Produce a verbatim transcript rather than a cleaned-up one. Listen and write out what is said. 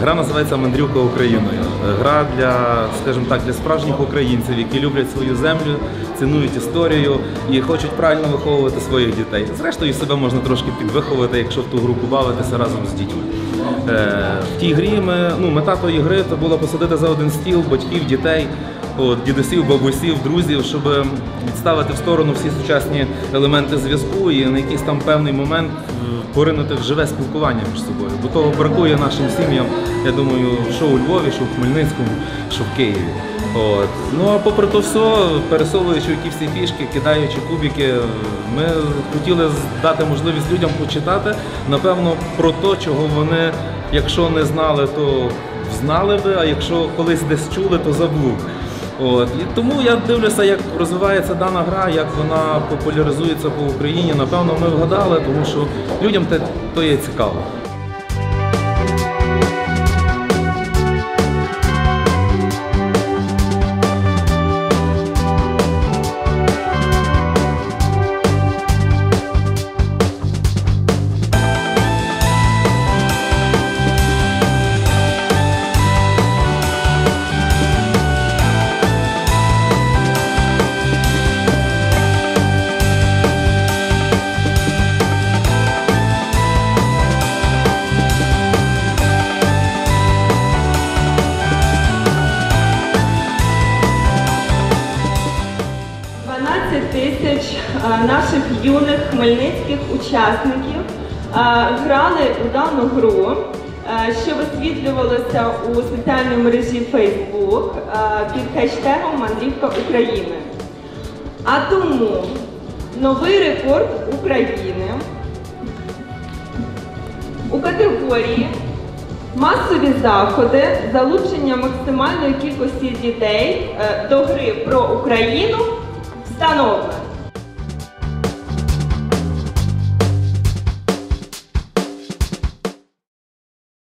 Гра називається «Мандрівка Україною». Гра для, скажімо так, для справжніх українців, які люблять свою землю, цінують історію і хочуть правильно виховувати своїх дітей. Зрештою, себе можна трошки підвиховувати, якщо в ту гру бавитися разом з дітьми. В тій грі ми, ну, мета тої гри – це було посадити за один стіл батьків, дітей, от, дідусів, бабусів, друзів, щоб відставити в сторону всі сучасні елементи зв'язку і на якийсь там певний момент поринути в живе спілкування між собою. Бо того бракує нашим сім'ям, я думаю, що у Львові, що в Хмельницькому, що в Києві. От. Ну а попри то все, пересовуючи ті всі фішки, кидаючи кубики, ми хотіли дати можливість людям почитати, напевно, про те, чого вони, якщо не знали, то знали би, а якщо колись десь чули, то забули. От. І тому я дивлюся, як розвивається дана гра, як вона популяризується по Україні. Напевно, ми вгадали, тому що людям те, то є цікаво. дванадцять тисяч наших юних хмельницьких учасників грали у дану гру, що висвітлювалося у соціальній мережі Facebook під хештегом «Мандрівка України». А тому новий рекорд України у категорії масові заходи, залучення максимальної кількості дітей до гри про Україну встановлено.